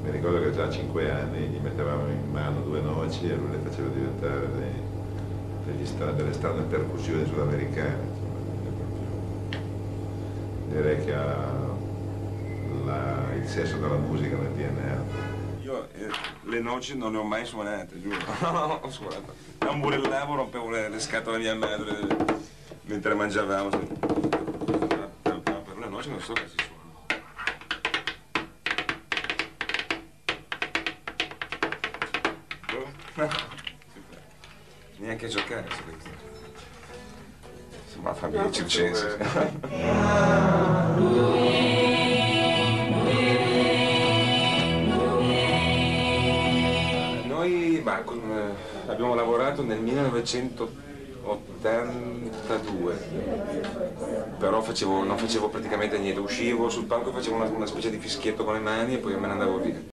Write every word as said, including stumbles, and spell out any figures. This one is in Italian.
Mi ricordo che già a cinque anni gli mettevamo in mano due noci e lui le faceva diventare dei, degli stra, delle strane percussioni sudamericane. Direi che ha la, il senso della musica nel D N A. Io eh, le noci non le ho mai suonate, giuro. No, ho suonato. Tamburellavo, rompevo le, le scatole a mia madre mentre mangiavamo. Per le noci non so che si suona. No, neanche a giocare, sembra famiglia circense. Noi bah, con, eh, abbiamo lavorato nel millenovecentottantadue, però facevo, non facevo praticamente niente, uscivo sul palco, facevo una, una specie di fischietto con le mani e poi me ne andavo via.